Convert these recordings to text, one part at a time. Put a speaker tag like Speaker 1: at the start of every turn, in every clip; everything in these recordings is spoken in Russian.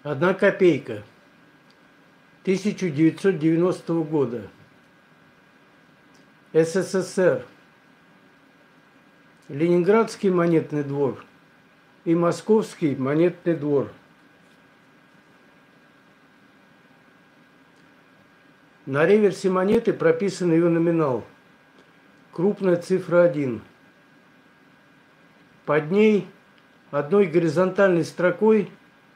Speaker 1: Одна копейка 1990 года. СССР. Ленинградский монетный двор и Московский монетный двор. На реверсе монеты прописан ее номинал. Крупная цифра 1. Под ней одной горизонтальной строкой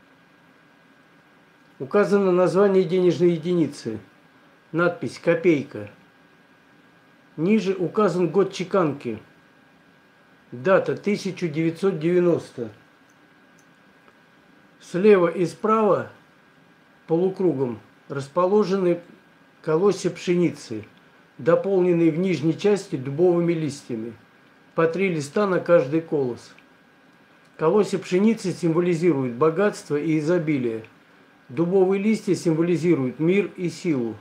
Speaker 1: указано название денежной единицы. Надпись «Копейка». Ниже указан год чеканки. Дата 1990. Слева и справа полукругом расположены колосья пшеницы, дополненные в нижней части дубовыми листьями, по 3 листа на каждый колос. Колосья пшеницы символизируют богатство и изобилие. Дубовые листья символизируют мир и силу.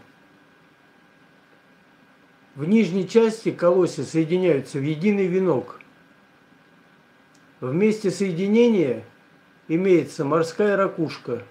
Speaker 1: В нижней части колосья соединяются в единый венок. В месте соединения имеется морская ракушка.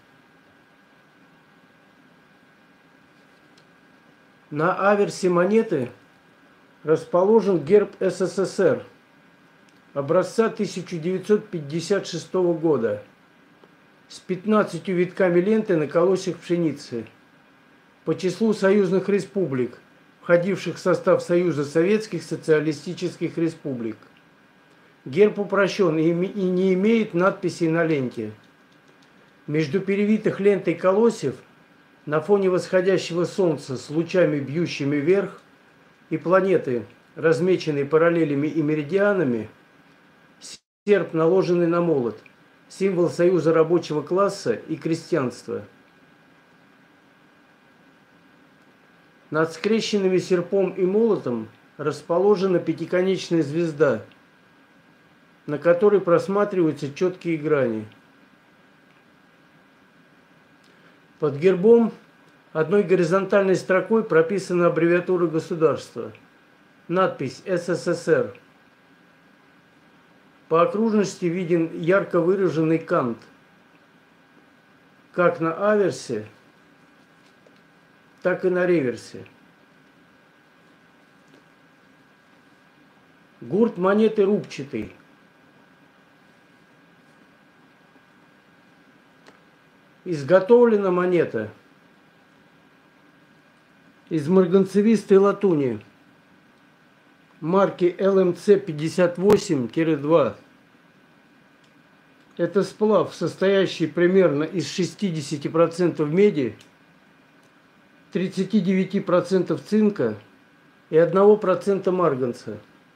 Speaker 1: На аверсе монеты расположен герб СССР образца 1956 года с 15 витками ленты на колосьях пшеницы по числу союзных республик, входивших в состав Союза Советских Социалистических Республик. Герб упрощен и не имеет надписей на ленте. Между перевитых лентой колосьев на фоне восходящего солнца с лучами, бьющими вверх, и планеты, размеченной параллелями и меридианами, серп, наложенный на молот, символ союза рабочего класса и крестьянства. Над скрещенными серпом и молотом расположена пятиконечная звезда, на которой просматриваются четкие грани. Под гербом одной горизонтальной строкой прописана аббревиатура государства. Надпись «СССР». По окружности виден ярко выраженный кант, как на аверсе, так и на реверсе. Гурт монеты рубчатый. Изготовлена монета из марганцевистой латуни марки ЛМЦ-58-2. Это сплав, состоящий примерно из 60% меди, 39% цинка и 1% марганца.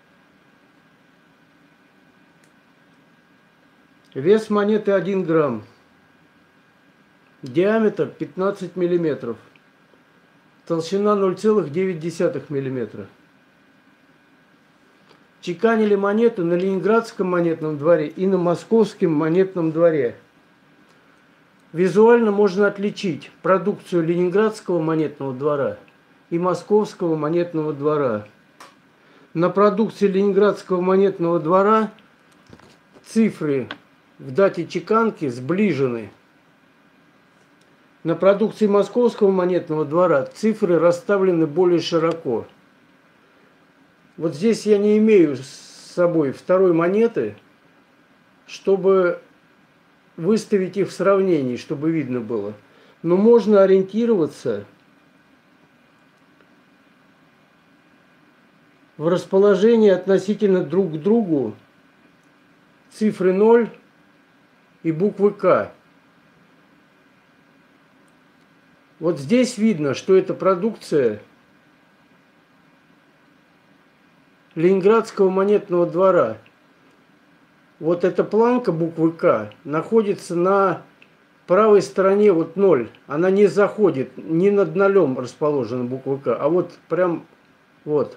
Speaker 1: Вес монеты 1 грамм. Диаметр 15 мм. Толщина 0,9 мм. Чеканили монету на Ленинградском монетном дворе и на Московском монетном дворе. Визуально можно отличить продукцию Ленинградского монетного двора и Московского монетного двора. На продукции Ленинградского монетного двора цифры в дате чеканки сближены. На продукции Московского монетного двора цифры расставлены более широко. Вот здесь я не имею с собой второй монеты, чтобы выставить их в сравнении, чтобы видно было. Но можно ориентироваться в расположении относительно друг к другу цифры 0 и буквы К. Вот здесь видно, что это продукция Ленинградского монетного двора. Вот эта планка буквы К находится на правой стороне, вот 0. Она не заходит, не над нолем расположена буква К, а вот прям вот.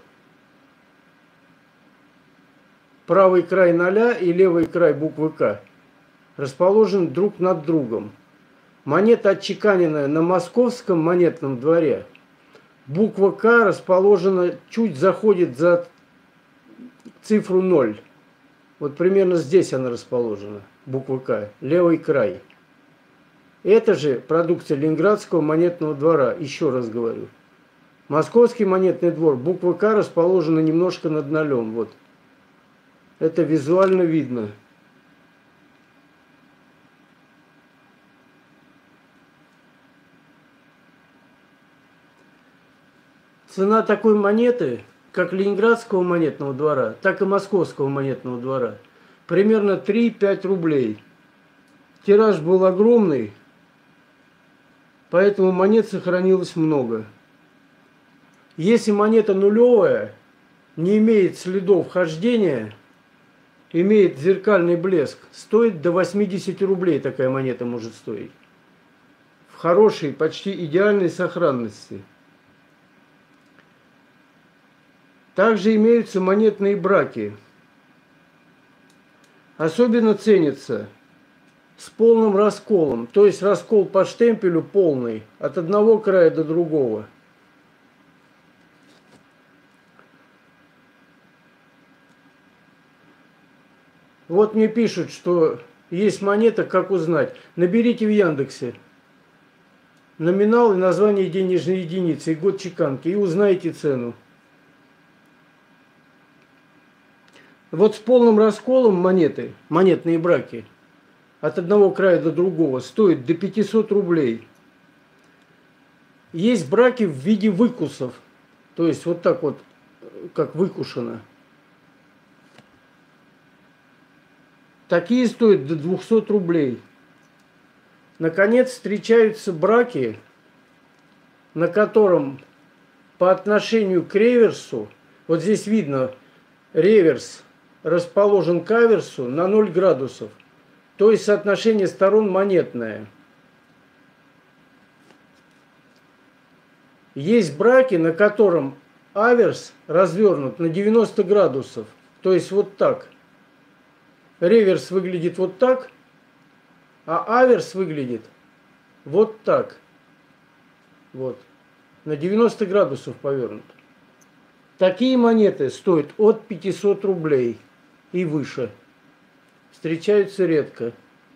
Speaker 1: Правый край 0 и левый край буквы К расположены друг над другом. Монета, отчеканенная на Московском монетном дворе, буква К расположена, чуть заходит за цифру 0. Вот примерно здесь она расположена, буква К, левый край. Это же продукция Ленинградского монетного двора, еще раз говорю. Московский монетный двор, буква К расположена немножко над нолем. Вот. Это визуально видно. Цена такой монеты, как Ленинградского монетного двора, так и Московского монетного двора, примерно 3-5 рублей. Тираж был огромный, поэтому монет сохранилось много. Если монета нулевая, не имеет следов хождения, имеет зеркальный блеск, стоит до 80 рублей такая монета может стоить. В хорошей, почти идеальной сохранности. Также имеются монетные браки. Особенно ценятся с полным расколом, то есть раскол по штемпелю полный, от одного края до другого. Вот мне пишут, что есть монета, как узнать. Наберите в Яндексе номинал и название денежной единицы и год чеканки, и узнаете цену. Вот с полным расколом монеты, монетные браки, от одного края до другого, стоят до 500 рублей. Есть браки в виде выкусов, то есть вот так вот, как выкушено. Такие стоят до 200 рублей. Наконец, встречаются браки, на котором по отношению к реверсу, вот здесь видно, реверс расположен к аверсу на 0 градусов, то есть соотношение сторон монетное. Есть браки, на котором аверс развернут на 90 градусов, то есть вот так. Реверс выглядит вот так, а аверс выглядит вот так. Вот. На 90 градусов повернут. Такие монеты стоят от 500 рублей и выше. Встречаются редко.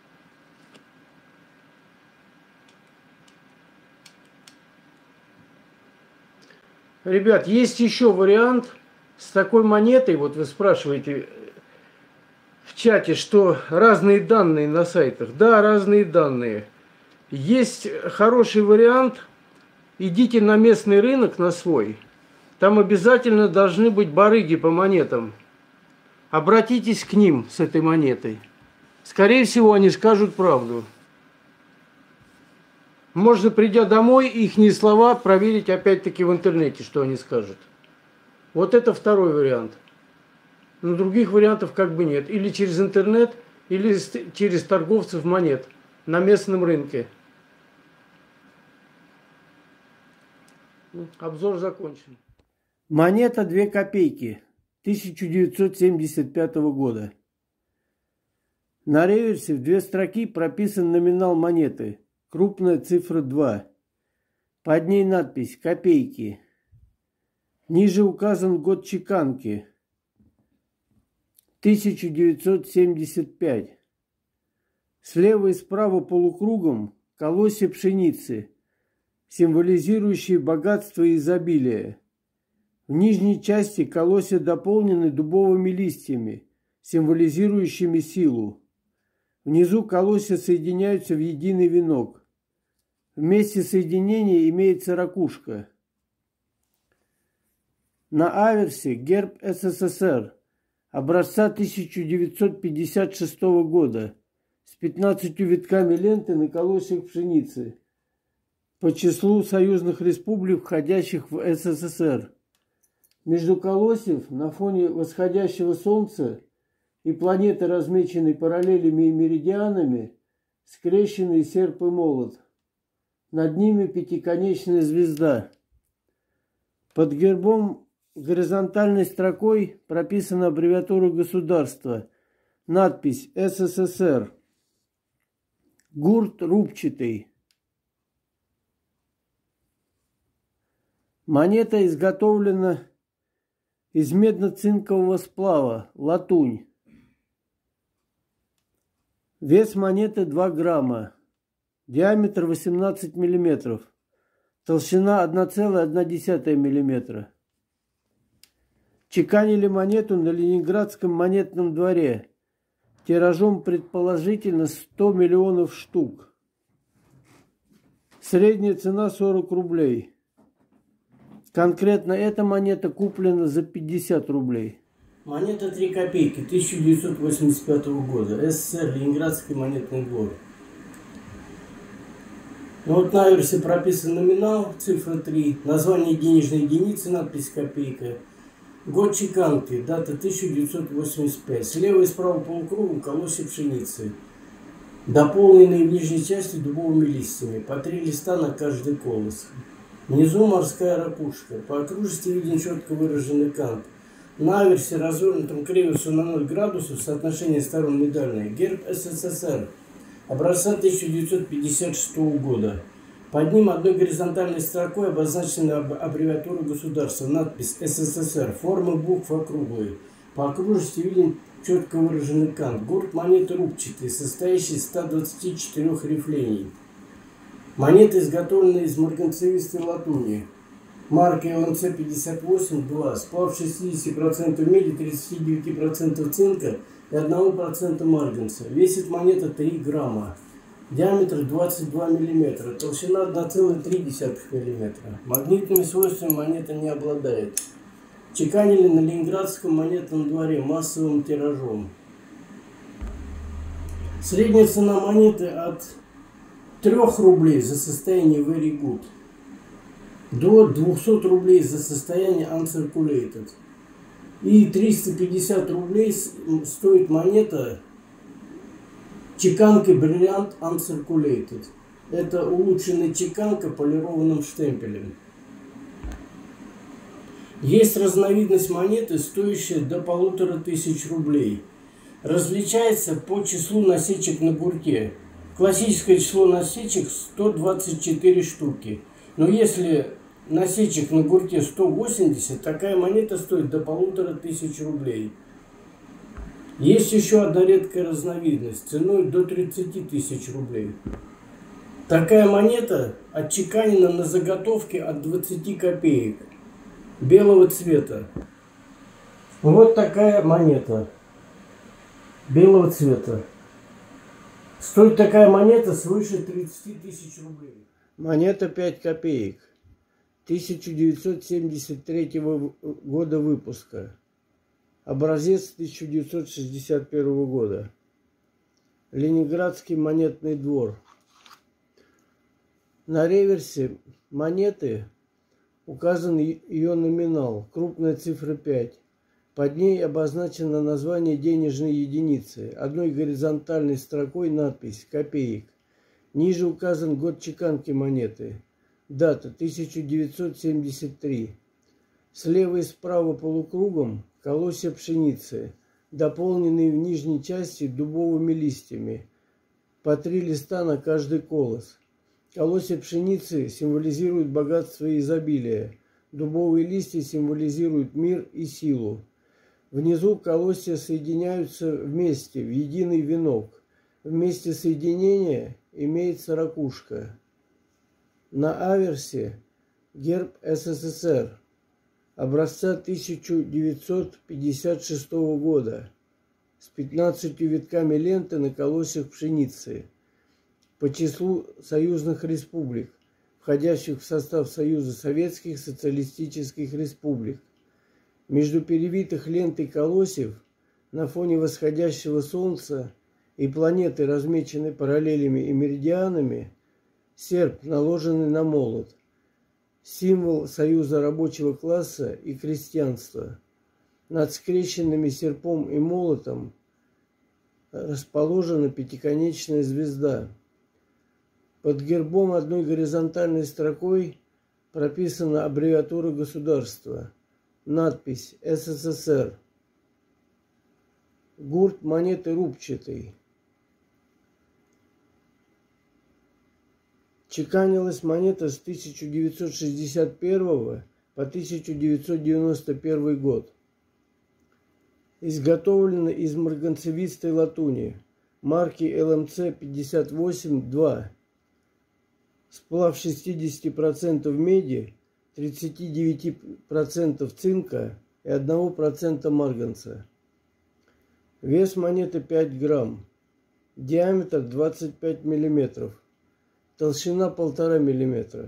Speaker 1: Ребят, есть еще вариант с такой монетой. Вот вы спрашиваете в чате, что разные данные на сайтах. Да, разные данные. Есть хороший вариант. Идите на местный рынок, на свой. Там обязательно должны быть барыги по монетам. Обратитесь к ним с этой монетой. Скорее всего, они скажут правду. Можно, придя домой, ихние слова проверить опять-таки в интернете, что они скажут. Вот это второй вариант. Но других вариантов как бы нет. Или через интернет, или через торговцев монет на местном рынке. Обзор закончен. Монета 2 копейки 1975 года. На реверсе в 2 строки прописан номинал монеты. Крупная цифра 2. Под ней надпись «Копейки». Ниже указан год чеканки. 1975. Слева и справа полукругом колосья пшеницы, символизирующие богатство и изобилие. В нижней части колосья дополнены дубовыми листьями, символизирующими силу. Внизу колосья соединяются в единый венок. В месте соединения имеется ракушка. На аверсе герб СССР образца 1956 года с 15 витками ленты на колосьях пшеницы по числу союзных республик, входящих в СССР. Между колосьев на фоне восходящего солнца и планеты, размеченной параллелями и меридианами, скрещенный серп и молот. Над ними пятиконечная звезда. Под гербом горизонтальной строкой прописана аббревиатура государства. Надпись СССР. Гурт рубчатый. Монета изготовлена из медно-цинкового сплава, латунь. Вес монеты 2 грамма. Диаметр 18 мм. Толщина 1,1 мм. Чеканили монету на Ленинградском монетном дворе. Тиражом предположительно 100 миллионов штук. Средняя цена 40 рублей. Конкретно эта монета куплена за 50 рублей. Монета 3 копейки 1985 года. СССР, Ленинградский монетный двор. Вот на аверсе прописан номинал, цифра 3, название денежной единицы, надпись копейка. Год чеканки, дата 1985. Слева и справа полукругом колосья пшеницы, дополненные в нижней части дубовыми листьями, по 3 листа на каждый колос. Внизу морская ракушка. По окружности виден четко выраженный кант. На аверсе, развернутом к реверсу на 0 градусов, соотношение сторон медальное. Герб СССР. Образца 1956 года. Под ним одной горизонтальной строкой обозначена аббревиатура государства. Надпись СССР. Формы букв округлые. По окружности виден четко выраженный кант. Гурт монеты рубчатый, состоящий из 124 рифлений. Монеты изготовлены из марганцевистой латуни. Марки ЛНЦ-58-2. Сплав 60% меди, 39% цинка и 1% марганца. Весит монета 3 грамма. Диаметр 22 мм. Толщина 1,3 мм. Магнитными свойствами монета не обладает. Чеканили на Ленинградском монетном дворе массовым тиражом. Средняя цена монеты от 3 рублей за состояние very good до 200 рублей за состояние uncirculated. И 350 рублей стоит монета чеканки бриллиант uncirculated. Это улучшенная чеканка полированным штемпелем. Есть разновидность монеты, стоящая до 1500 рублей. Различается по числу насечек на гурте. Классическое число насечек 124 штуки. Но если насечек на гурте 180, такая монета стоит до 1500 рублей. Есть еще одна редкая разновидность, ценой до 30 тысяч рублей. Такая монета отчеканена на заготовке от 20 копеек. Белого цвета. Вот такая монета. Белого цвета. Стоит такая монета свыше 30 тысяч рублей. Монета 5 копеек. 1973 года выпуска. Образец 1961 года. Ленинградский монетный двор. На реверсе монеты указан ее номинал, крупная цифра 5. Под ней обозначено название денежной единицы, одной горизонтальной строкой надпись «Копеек». Ниже указан год чеканки монеты, дата 1973. Слева и справа полукругом колосья пшеницы, дополненные в нижней части дубовыми листьями, по 3 листа на каждый колос. Колосья пшеницы символизируют богатство и изобилие, дубовые листья символизируют мир и силу. Внизу колосья соединяются вместе в единый венок. В месте соединения имеется ракушка. На аверсе герб СССР образца 1956 года с 15 витками ленты на колосьях пшеницы. По числу союзных республик, входящих в состав Союза Советских Социалистических Республик. Между перевитых лентой колосьев на фоне восходящего солнца и планеты, размеченной параллелями и меридианами, серп, наложенный на молот, символ Союза рабочего класса и крестьянства. Над скрещенными серпом и молотом расположена пятиконечная звезда. Под гербом одной горизонтальной строкой прописана аббревиатура государства, надпись СССР. Гурт монеты рубчатый. Чеканилась монета с 1961 по 1991 год. Изготовлена из марганцевистой латуни марки ЛМЦ-58-2. Сплав 60% меди, 39% цинка и 1% марганца. Вес монеты 5 грамм. Диаметр 25 мм. Толщина 1,5 мм.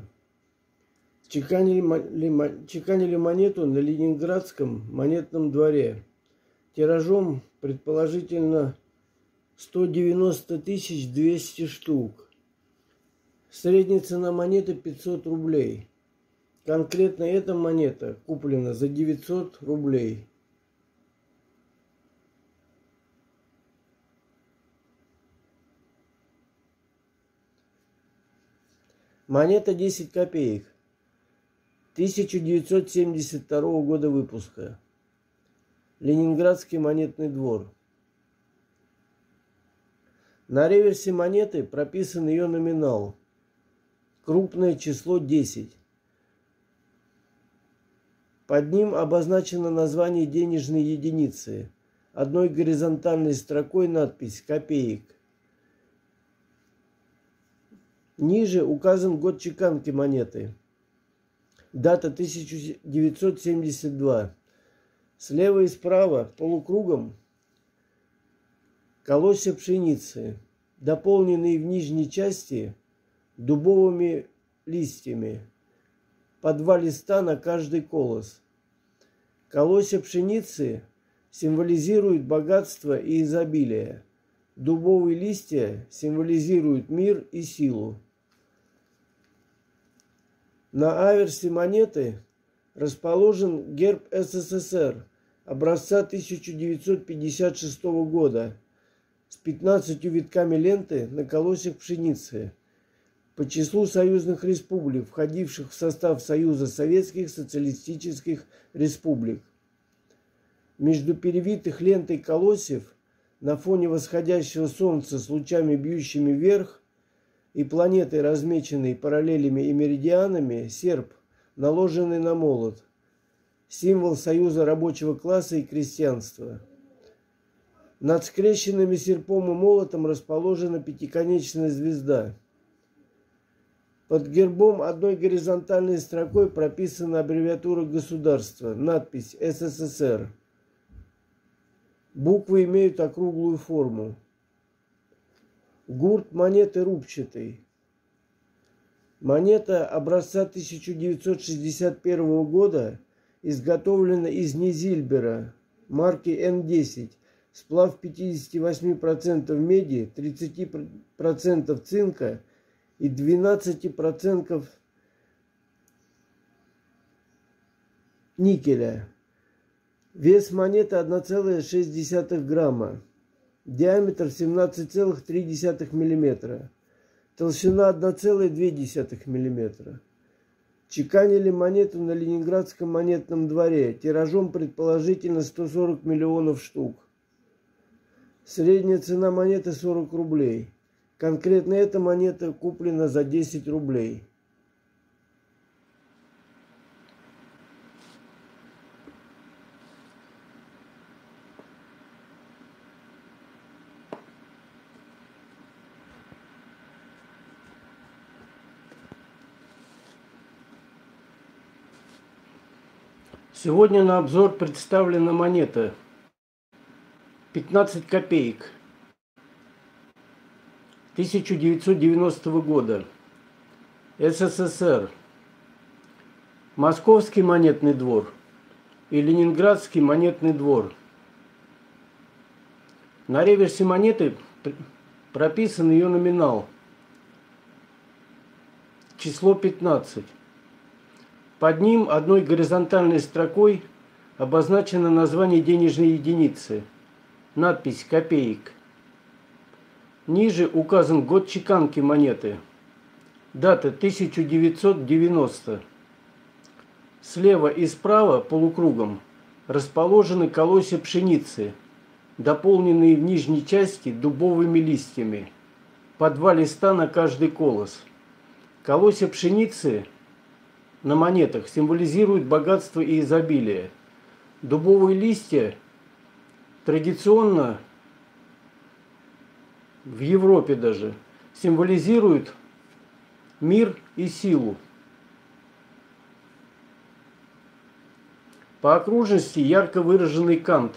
Speaker 1: Чеканили монету на Ленинградском монетном дворе. Тиражом предположительно 190 200 штук. Средняя цена монеты 500 рублей. Конкретно эта монета куплена за 900 рублей. Монета 10 копеек. 1972 года выпуска. Ленинградский монетный двор. На реверсе монеты прописан ее номинал. Крупное число 10. Под ним обозначено название денежной единицы. Одной горизонтальной строкой надпись «Копеек». Ниже указан год чеканки монеты. Дата 1972. Слева и справа полукругом колосья пшеницы, дополненные в нижней части дубовыми листьями. По 2 листа на каждый колос. Колосья пшеницы символизируют богатство и изобилие. Дубовые листья символизируют мир и силу. На аверсе монеты расположен герб СССР образца 1956 года с 15 витками ленты на колосьях пшеницы по числу союзных республик, входивших в состав Союза Советских Социалистических Республик. Между перевитых лентой колосьев на фоне восходящего солнца с лучами, бьющими вверх, и планетой, размеченной параллелями и меридианами, серп, наложенный на молот, символ союза рабочего класса и крестьянства. Над скрещенными серпом и молотом расположена пятиконечная звезда. Под гербом одной горизонтальной строкой прописана аббревиатура государства, надпись «СССР». Буквы имеют округлую форму. Гурт монеты рубчатый. Монета образца 1961 года изготовлена из низильбера марки Н10. Сплав 58% меди, 30% цинка и 12% никеля. Вес монеты 1,6 грамма. Диаметр 17,3 мм. Толщина 1,2 мм. Чеканили монету на Ленинградском монетном дворе. Тиражом предположительно 140 миллионов штук. Средняя цена монеты 40 рублей. Конкретно эта монета куплена за 10 рублей. Сегодня на обзор представлена монета 15 копеек 1990 года. СССР. Московский монетный двор и Ленинградский монетный двор. На реверсе монеты прописан ее номинал. Число 15. Под ним одной горизонтальной строкой обозначено название денежной единицы. Надпись «Копеек». Ниже указан год чеканки монеты. Дата 1990. Слева и справа полукругом расположены колосья пшеницы, дополненные в нижней части дубовыми листьями. По 2 листа на каждый колос. Колосья пшеницы на монетах символизируют богатство и изобилие. Дубовые листья традиционно в Европе даже символизируют мир и силу. По окружности ярко выраженный кант.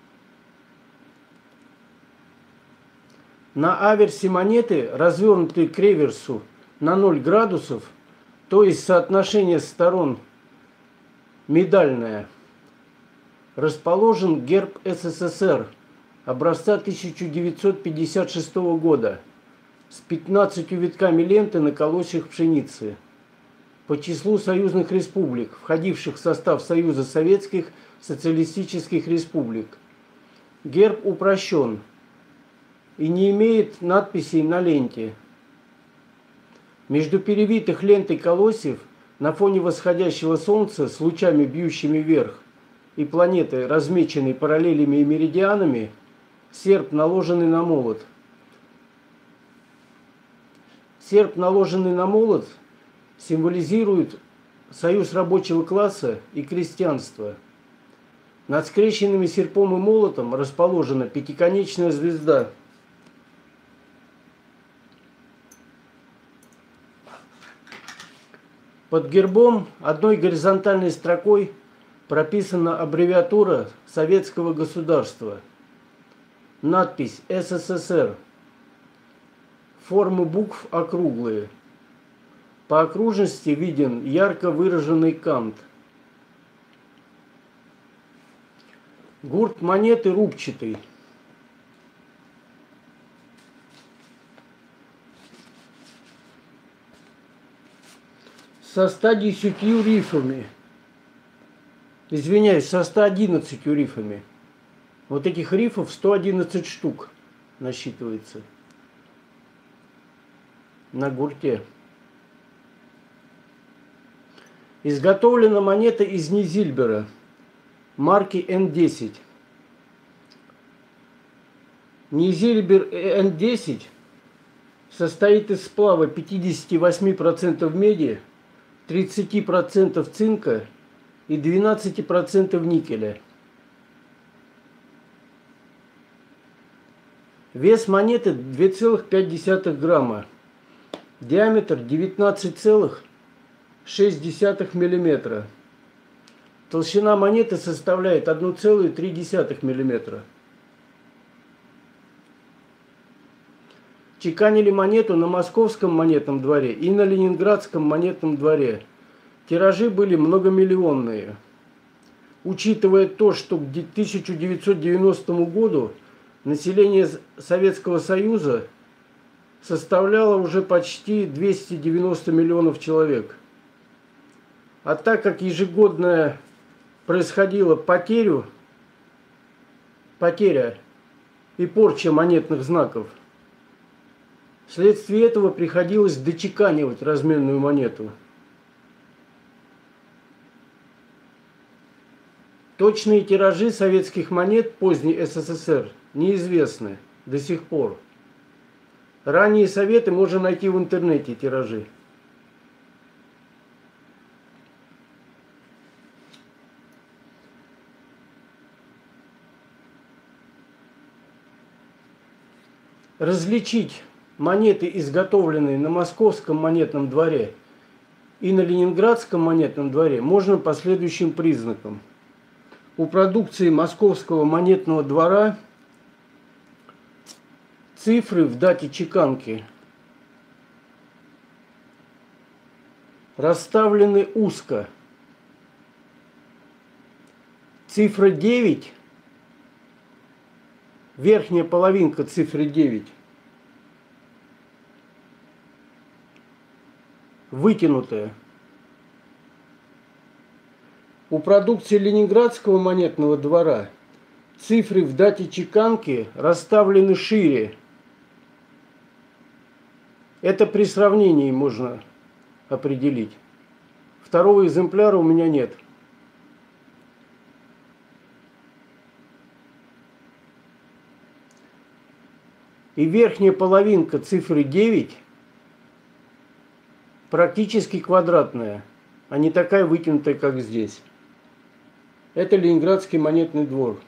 Speaker 1: На аверсе монеты, развернутой к реверсу на 0 градусов, то есть соотношение сторон медальное, расположен герб СССР образца 1956 года с 15 витками ленты на колосьях пшеницы по числу союзных республик, входивших в состав Союза Советских Социалистических Республик. Герб упрощен и не имеет надписей на ленте. Между перевитых лентой колосьев на фоне восходящего солнца с лучами, бьющими вверх, и планеты, размеченной параллелями и меридианами, серп, наложенный на молот. Серп, наложенный на молот, символизирует союз рабочего класса и крестьянства. Над скрещенными серпом и молотом расположена пятиконечная звезда. Под гербом одной горизонтальной строкой прописана аббревиатура советского государства. Надпись «СССР». Формы букв округлые. По окружности виден ярко выраженный кант. Гурт монеты рубчатый. Со 110 рифами. Извиняюсь, со 111 рифами. Вот этих рифов 111 штук насчитывается на гурте. Изготовлена монета из низильбера марки N10. Низильбер N10 состоит из сплава 58% меди, 30% цинка и 12% никеля. Вес монеты 2,5 грамма. Диаметр 19,6 мм. Толщина монеты составляет 1,3 мм. Чеканили монету на Московском монетном дворе и на Ленинградском монетном дворе. Тиражи были многомиллионные. Учитывая то, что к 1990 году население Советского Союза составляло уже почти 290 миллионов человек. А так как ежегодно происходила потеря и порча монетных знаков, вследствие этого приходилось дочеканивать разменную монету. Точные тиражи советских монет поздней СССР неизвестны до сих пор. Ранние советы можно найти в интернете, тиражи. Различить монеты, изготовленные на Московском монетном дворе и на Ленинградском монетном дворе, можно по следующим признакам. У продукции Московского монетного двора цифры в дате чеканки расставлены узко. Цифра 9, верхняя половинка цифры 9, вытянутая. У продукции Ленинградского монетного двора цифры в дате чеканки расставлены шире. Это при сравнении можно определить. Второго экземпляра у меня нет. И верхняя половинка цифры 9 практически квадратная, а не такая вытянутая, как здесь. Это Ленинградский монетный двор.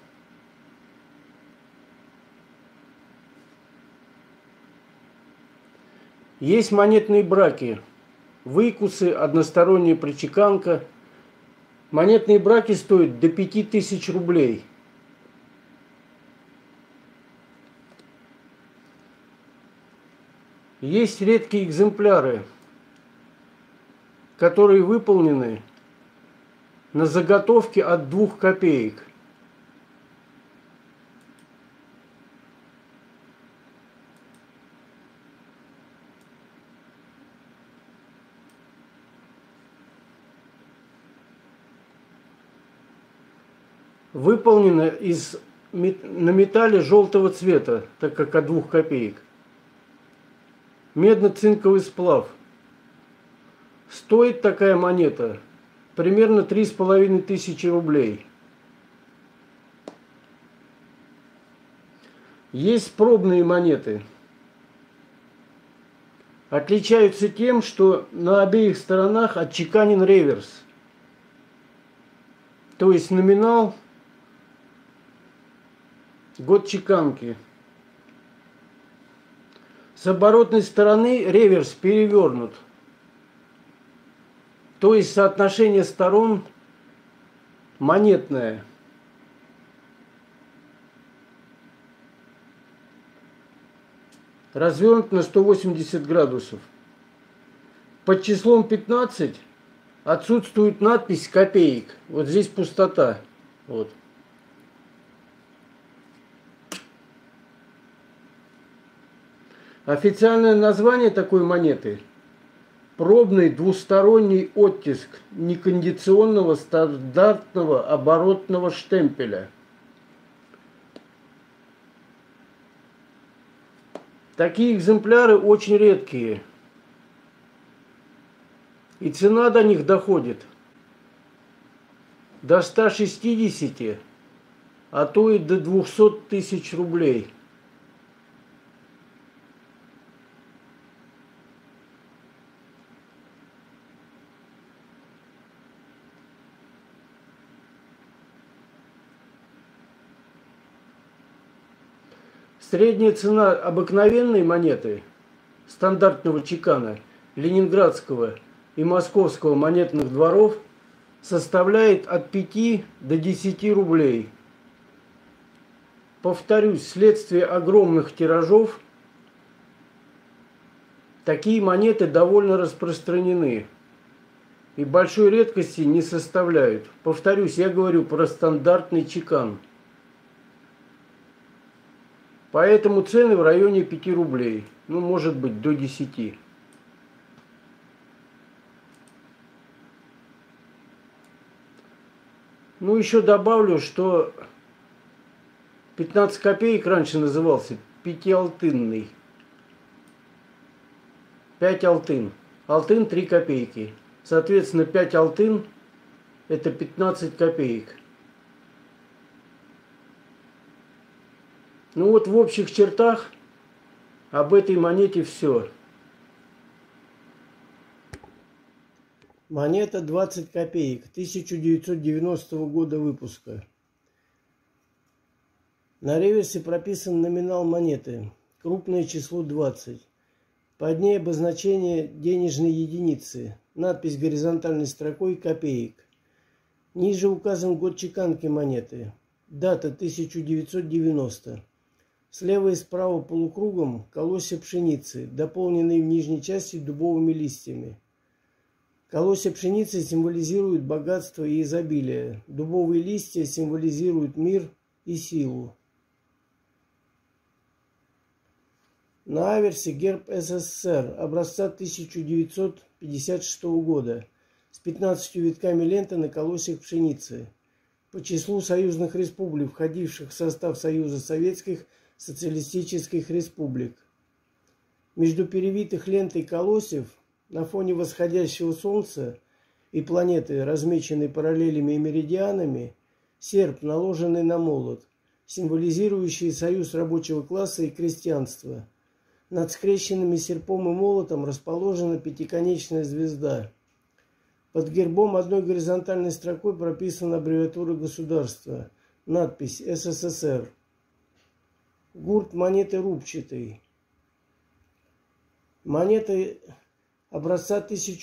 Speaker 1: Есть монетные браки выкусы, односторонняя прочеканка. Монетные браки стоят до 5000 рублей. Есть редкие экземпляры, которые выполнены на заготовке от 2 копеек. Выполнена на металле желтого цвета, так как от 2 копеек. Медно-цинковый сплав. Стоит такая монета примерно 3500 рублей. Есть пробные монеты. Отличаются тем, что на обеих сторонах отчеканен реверс. То есть номинал, год чеканки. С оборотной стороны реверс перевернут. То есть соотношение сторон монетное. Развернут на 180 градусов. Под числом 15 отсутствует надпись копеек. Вот здесь пустота. Вот. Официальное название такой монеты – пробный двусторонний оттиск некондиционного стандартного оборотного штемпеля. Такие экземпляры очень редкие, и цена до них доходит до 160, а то и до 200 тысяч рублей. Средняя цена обыкновенной монеты, стандартного чекана, ленинградского и московского монетных дворов составляет от 5 до 10 рублей. Повторюсь, вследствие огромных тиражов такие монеты довольно распространены и большой редкости не составляют. Повторюсь, я говорю про стандартный чекан. Поэтому цены в районе 5 рублей, ну может быть до 10. Ну еще добавлю, что 15 копеек раньше назывался пятиалтынный. 5 алтын. Алтын 3 копейки. Соответственно, 5 алтын это 15 копеек. Ну вот в общих чертах об этой монете все. Монета 20 копеек 1990 года выпуска. На реверсе прописан номинал монеты. Крупное число 20. Под ней обозначение денежной единицы. Надпись горизонтальной строкой копеек. Ниже указан год чеканки монеты. Дата 1990. Слева и справа полукругом колосья пшеницы, дополненные в нижней части дубовыми листьями. Колосья пшеницы символизируют богатство и изобилие. Дубовые листья символизируют мир и силу. На аверсе герб СССР образца 1956 года с 15 витками ленты на колосьях пшеницы. По числу союзных республик, входивших в состав Союза Советских Социалистических Республик. Между перевитых лентой колосьев на фоне восходящего солнца и планеты, размеченной параллелями и меридианами, серп, наложенный на молот, символизирующий союз рабочего класса и крестьянства. Над скрещенными серпом и молотом расположена пятиконечная звезда. Под гербом одной горизонтальной строкой прописана аббревиатура государства, надпись СССР. Гурт монеты рубчатый. Монета образца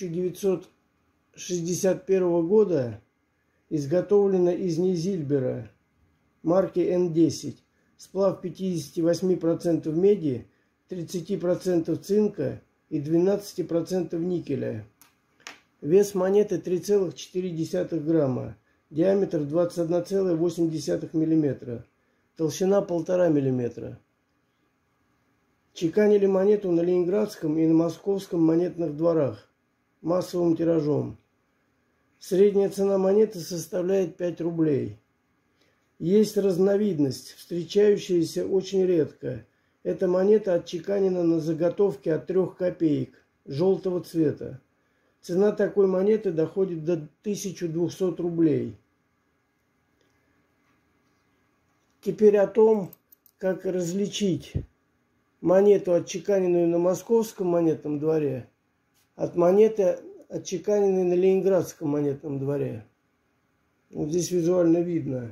Speaker 1: 1961 года, изготовлена из низильбера марки N10. Сплав 58% меди, 30% цинка и 12% никеля. Вес монеты 3,4 грамма. Диаметр 21,8 мм. Толщина 1,5 мм. Чеканили монету на Ленинградском и на Московском монетных дворах массовым тиражом. Средняя цена монеты составляет 5 рублей. Есть разновидность, встречающаяся очень редко. Эта монета отчеканена на заготовке от 3 копеек, желтого цвета. Цена такой монеты доходит до 1200 рублей. Теперь о том, как различить монету, отчеканенную на Московском монетном дворе, от монеты, отчеканенной на Ленинградском монетном дворе. Вот здесь визуально видно.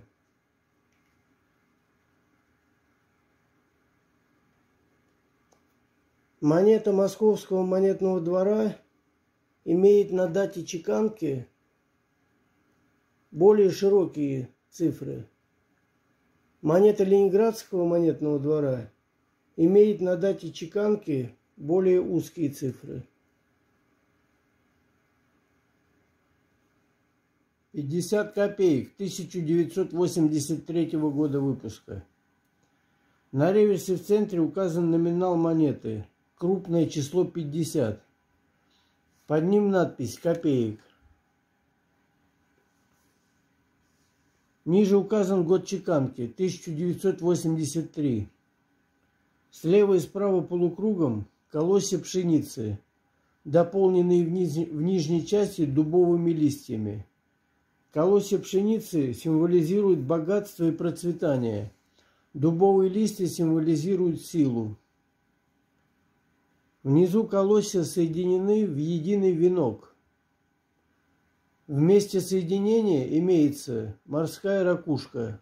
Speaker 1: Монета Московского монетного двора имеет на дате чеканки более широкие цифры. Монета Ленинградского монетного двора имеет на дате чеканки более узкие цифры. 50 копеек 1983 года выпуска. На реверсе в центре указан номинал монеты, крупное число 50. Под ним надпись «Копеек». Ниже указан год чеканки, 1983. Слева и справа полукругом колосья пшеницы, дополненные в нижней части дубовыми листьями. Колосья пшеницы символизируют богатство и процветание. Дубовые листья символизируют силу. Внизу колосья соединены в единый венок. В месте соединения имеется морская ракушка.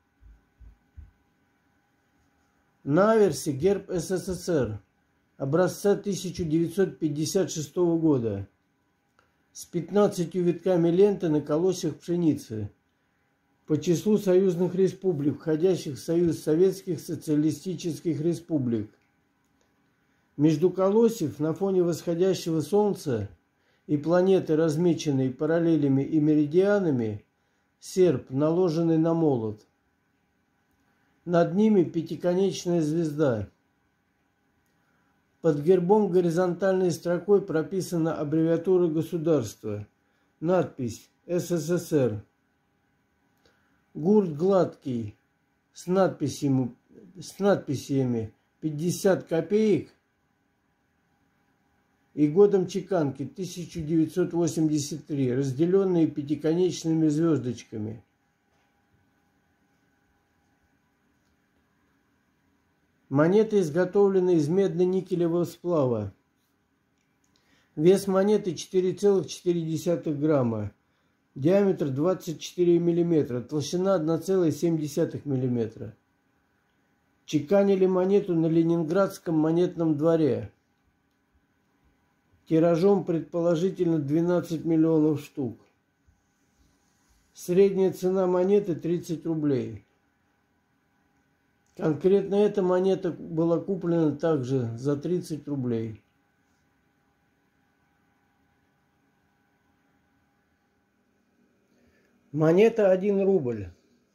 Speaker 1: На аверсе герб СССР образца 1956 года с 15 витками ленты на колосьях пшеницы по числу союзных республик, входящих в Союз Советских Социалистических Республик. Между колосьев на фоне восходящего солнца и планеты, размеченной параллелями и меридианами, серп, наложенный на молот. Над ними пятиконечная звезда. Под гербом горизонтальной строкой прописана аббревиатура государства. Надпись «СССР». Гурт гладкий с надписями 50 копеек и годом чеканки 1983, разделенные пятиконечными звездочками. Монеты изготовлены из медно-никелевого сплава. Вес монеты 4,4 грамма. Диаметр 24 мм. Толщина 1,7 мм. Чеканили монету на Ленинградском монетном дворе. Тиражом предположительно 12 миллионов штук. Средняя цена монеты 30 рублей. Конкретно эта монета была куплена также за 30 рублей. Монета 1 рубль.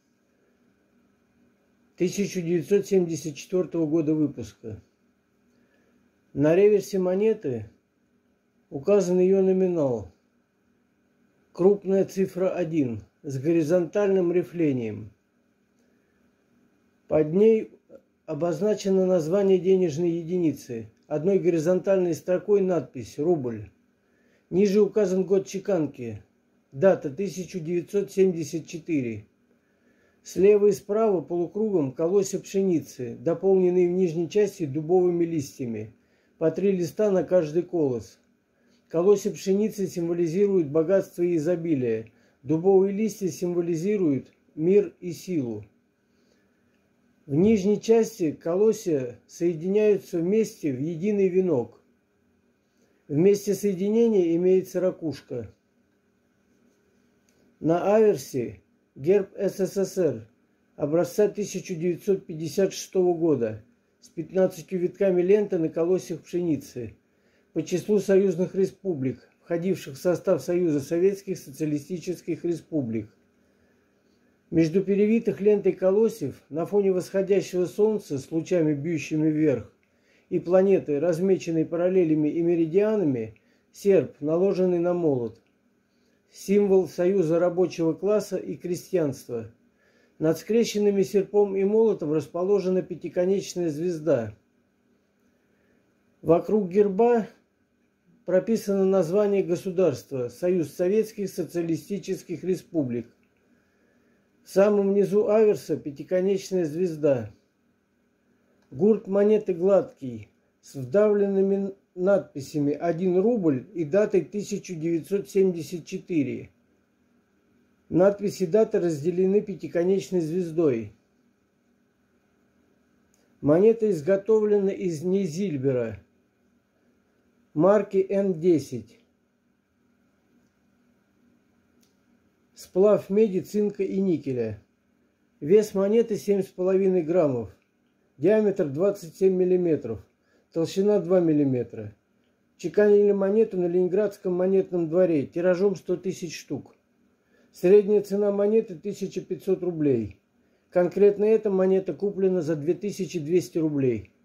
Speaker 1: 1974 года выпуска. На реверсе монеты указан ее номинал. Крупная цифра 1 с горизонтальным рифлением. Под ней обозначено название денежной единицы. Одной горизонтальной строкой надпись «Рубль». Ниже указан год чеканки. Дата 1974. Слева и справа полукругом колосья пшеницы, дополненные в нижней части дубовыми листьями. По 3 листа на каждый колос. Колосья пшеницы символизируют богатство и изобилие. Дубовые листья символизируют мир и силу. В нижней части колосья соединяются вместе в единый венок. В месте соединения имеется ракушка. На аверсе герб СССР образца 1956 года с 15 витками ленты на колосьях пшеницы по числу союзных республик, входивших в состав Союза Советских Социалистических Республик. Между перевитых лентой колосьев на фоне восходящего солнца с лучами, бьющими вверх, и планеты, размеченной параллелями и меридианами, серп, наложенный на молот. Символ союза рабочего класса и крестьянства. Над скрещенными серпом и молотом расположена пятиконечная звезда. Вокруг герба прописано название государства Союз Советских Социалистических Республик. В самом низу аверса пятиконечная звезда. Гурт монеты гладкий, с вдавленными надписями 1 рубль и датой 1974. Надписи и даты разделены пятиконечной звездой. Монета изготовлена из нейзильбера марки Н10. Сплав меди, цинка и никеля. Вес монеты 7,5 граммов. Диаметр 27 мм. Толщина 2 мм. Чеканили монету на Ленинградском монетном дворе тиражом 100 тысяч штук. Средняя цена монеты 1500 рублей. Конкретно эта монета куплена за 2200 рублей.